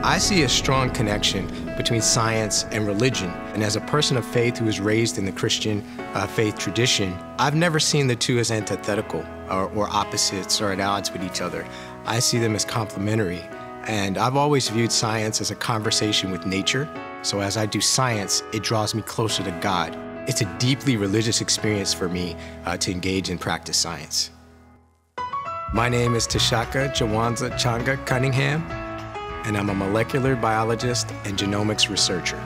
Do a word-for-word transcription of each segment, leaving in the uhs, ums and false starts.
I see a strong connection between science and religion. And as a person of faith who was raised in the Christian uh, faith tradition, I've never seen the two as antithetical or, or opposites or at odds with each other. I see them as complementary. And I've always viewed science as a conversation with nature. So as I do science, it draws me closer to God. It's a deeply religious experience for me uh, to engage and practice science. My name is Tshaka Changa Cunningham, and I'm a molecular biologist and genomics researcher.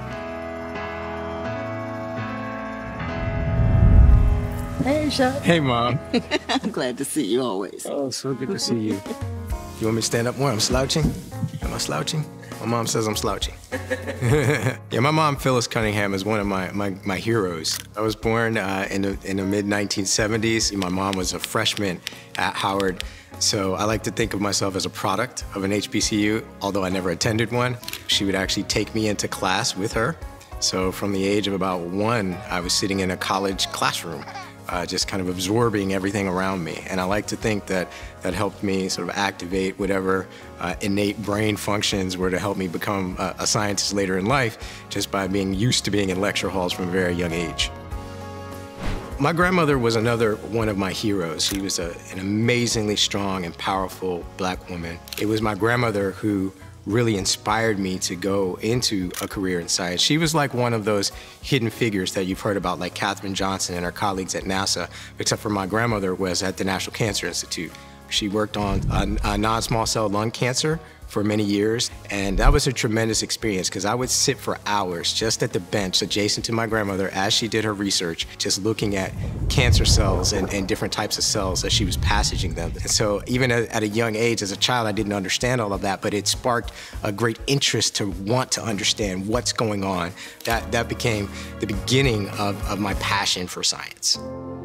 Hey, Shaq. Hey, Mom. I'm glad to see you always. Oh, so good to see you. You want me to stand up more? I'm slouching? Am I slouching? My mom says I'm slouching. Yeah, my mom, Phyllis Cunningham, is one of my, my, my heroes. I was born uh, in the, in the mid nineteen seventies. My mom was a freshman at Howard, so I like to think of myself as a product of an H B C U, although I never attended one. She would actually take me into class with her. So from the age of about one, I was sitting in a college classroom, Uh, just kind of absorbing everything around me. And I like to think that that helped me sort of activate whatever uh, innate brain functions were to help me become a, a scientist later in life, just by being used to being in lecture halls from a very young age. My grandmother was another one of my heroes. She was a, an amazingly strong and powerful black woman. It was my grandmother who really inspired me to go into a career in science. She was like one of those hidden figures that you've heard about, like Katherine Johnson and her colleagues at NASA, except for my grandmother was at the National Cancer Institute. She worked on a, a non-small cell lung cancer for many years, and that was a tremendous experience because I would sit for hours just at the bench adjacent to my grandmother as she did her research, just looking at cancer cells and, and different types of cells as she was passaging them. And so even at, at a young age, as a child, I didn't understand all of that, but it sparked a great interest to want to understand what's going on. That, that became the beginning of, of my passion for science.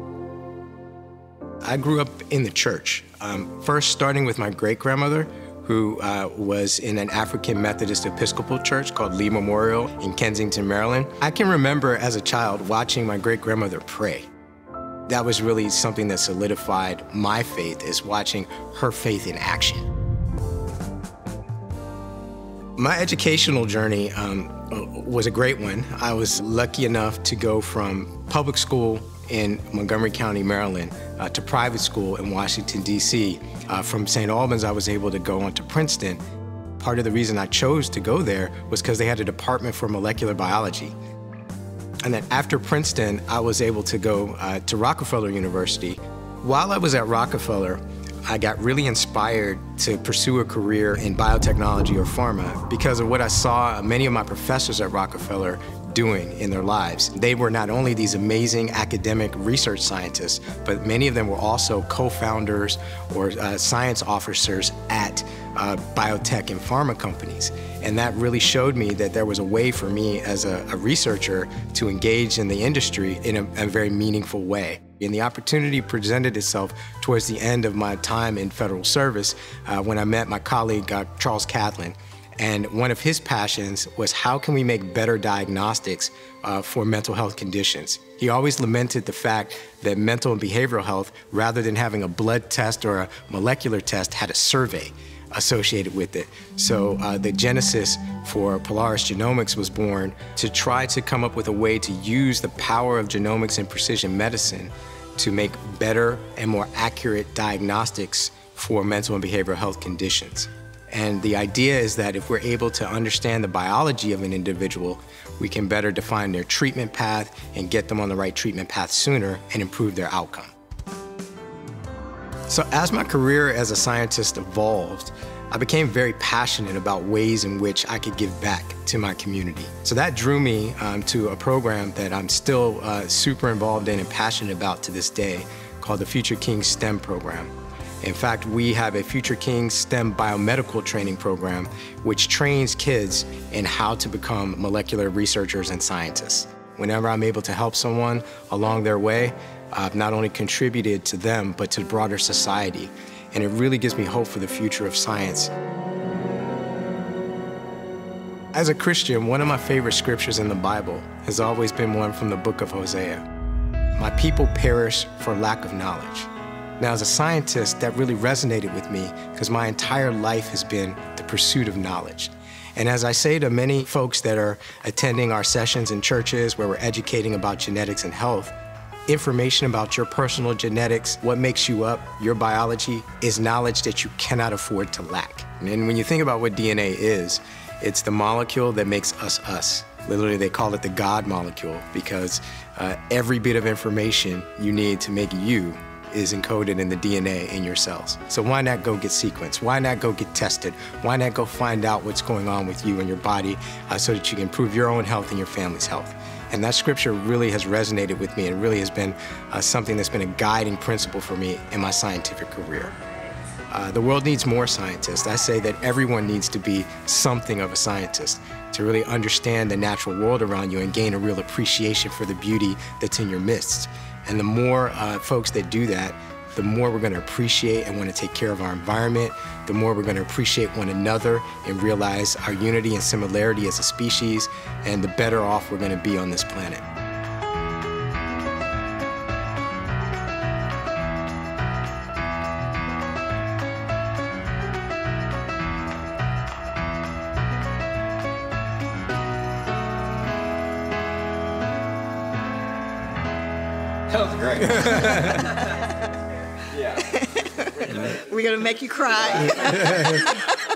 I grew up in the church, um, first starting with my great-grandmother, who uh, was in an African Methodist Episcopal church called Lee Memorial in Kensington, Maryland. I can remember as a child watching my great-grandmother pray. That was really something that solidified my faith, is watching her faith in action. My educational journey um, was a great one. I was lucky enough to go from public school in Montgomery County, Maryland, uh, to private school in Washington, D C Uh, from Saint Albans, I was able to go on to Princeton. Part of the reason I chose to go there was because they had a department for molecular biology. And then after Princeton, I was able to go uh, to Rockefeller University. While I was at Rockefeller, I got really inspired to pursue a career in biotechnology or pharma because of what I saw many of my professors at Rockefeller doing in their lives. They were not only these amazing academic research scientists, but many of them were also co-founders or uh, science officers at uh, biotech and pharma companies. And that really showed me that there was a way for me as a, a researcher to engage in the industry in a, a very meaningful way. And the opportunity presented itself towards the end of my time in federal service uh, when I met my colleague, uh, Charles Catlin. And one of his passions was how can we make better diagnostics uh, for mental health conditions. He always lamented the fact that mental and behavioral health, rather than having a blood test or a molecular test, had a survey associated with it. So uh, the genesis for Polaris Genomics was born to try to come up with a way to use the power of genomics and precision medicine to make better and more accurate diagnostics for mental and behavioral health conditions. And the idea is that if we're able to understand the biology of an individual, we can better define their treatment path and get them on the right treatment path sooner and improve their outcome. So as my career as a scientist evolved, I became very passionate about ways in which I could give back to my community. So that drew me um, to a program that I'm still uh, super involved in and passionate about to this day, called the Future Kings STEM program. In fact, we have a Future Kings STEM biomedical training program which trains kids in how to become molecular researchers and scientists. Whenever I'm able to help someone along their way, I've not only contributed to them, but to broader society. And it really gives me hope for the future of science. As a Christian, one of my favorite scriptures in the Bible has always been one from the book of Hosea. My people perish for lack of knowledge. Now, as a scientist, that really resonated with me because my entire life has been the pursuit of knowledge. And as I say to many folks that are attending our sessions in churches where we're educating about genetics and health, information about your personal genetics, what makes you up, your biology, is knowledge that you cannot afford to lack. And when you think about what D N A is, it's the molecule that makes us us. Literally, they call it the God molecule because uh, every bit of information you need to make you is encoded in the D N A in your cells. So why not go get sequenced? Why not go get tested? Why not go find out what's going on with you and your body uh, so that you can improve your own health and your family's health? And that scripture really has resonated with me and really has been uh, something that's been a guiding principle for me in my scientific career. Uh, the world needs more scientists. I say that everyone needs to be something of a scientist to really understand the natural world around you and gain a real appreciation for the beauty that's in your midst. And the more uh, folks that do that, the more we're going to appreciate and want to take care of our environment, the more we're going to appreciate one another and realize our unity and similarity as a species, and the better off we're going to be on this planet. That was great. Yeah. We're going to make you cry.